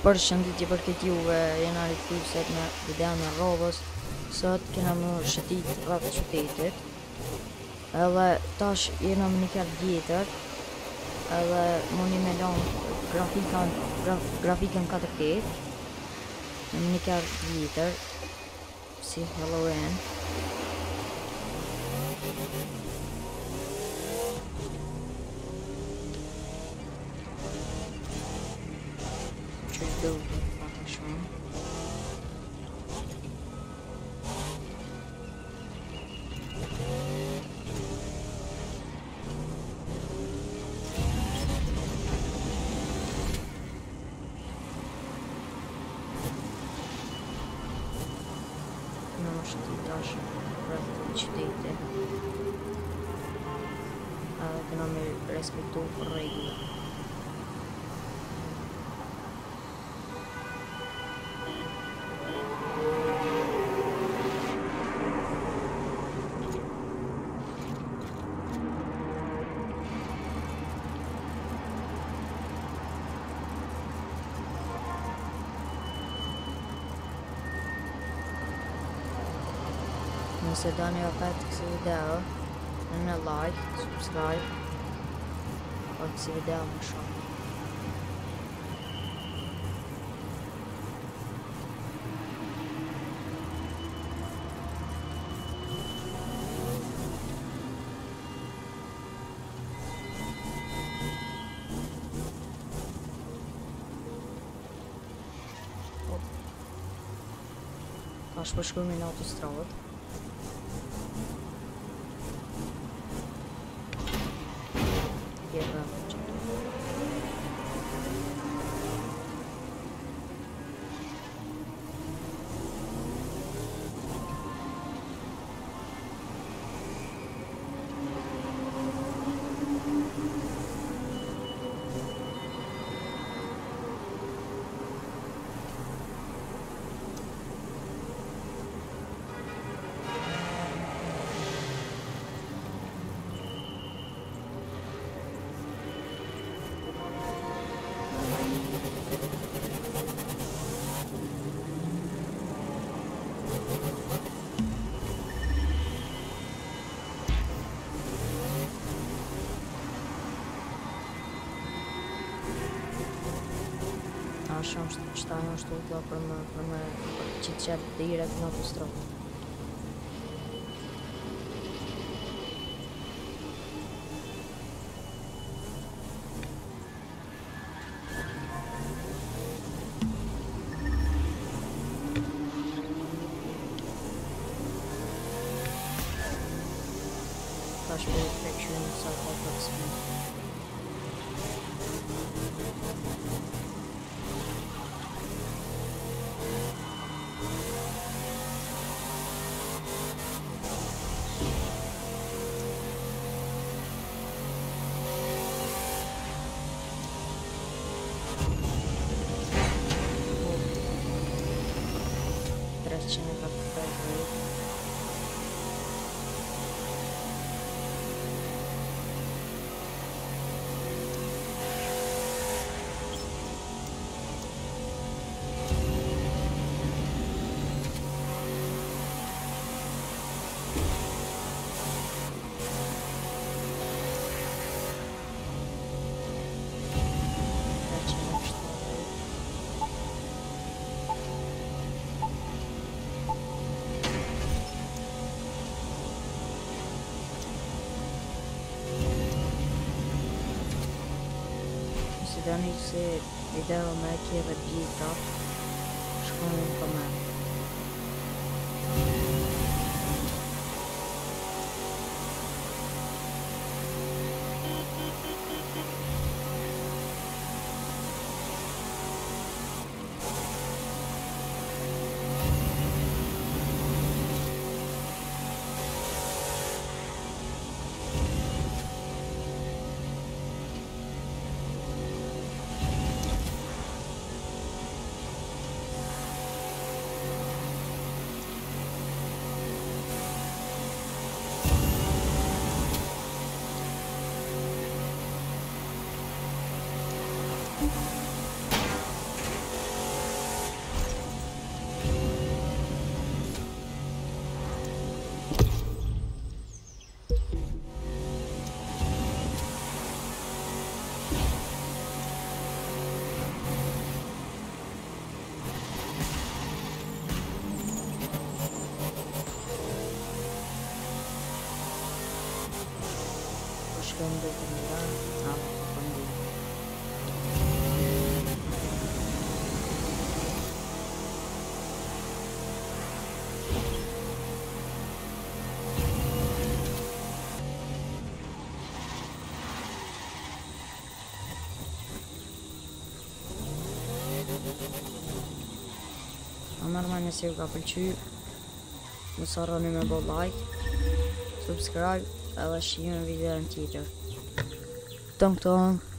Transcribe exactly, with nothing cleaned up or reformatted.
Për shëndetje për këtë juve, jena rikthyer në videon e rrobës. Sot kena më shëtit rreth qytetit. Edhe tash jena më një kart tjetër. Edhe mundi me lon grafikën graf, grafikën katër K. Në një kart tjetër si Halloween. Do pak shumë. Në është të tash rrëth të qytetit. Edhe këna me respektu regula. Nëse do një opet kësi video, në në like, subscribe, për kësi video më shumë. Tash po shkojmë në autostradë. Shumë shtajnë është utla për më për më që të qëtë direkt në autostradë. Tash po të prekëshu në sa të të spin. Që në ka të të të doni se video me kjeve gjitha, shkoni në koment. shkojmë dhe të mira. A, po ndi. A normal nëse ju ka pëlqy, mos harroni me bo like, subscribe edhe shihemi video në tjetër. Tong tong.